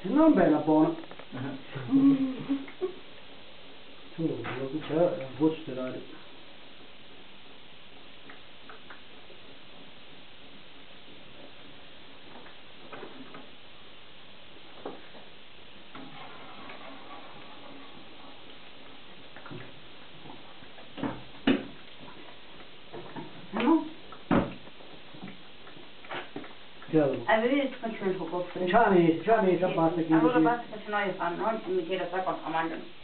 Non bella buona. Tu, quello che c'è è un po' sperare. Vedete come ci metto così? Già mi basta che... Allora basta che se no io fanno, non mi tira troppo a mangiare.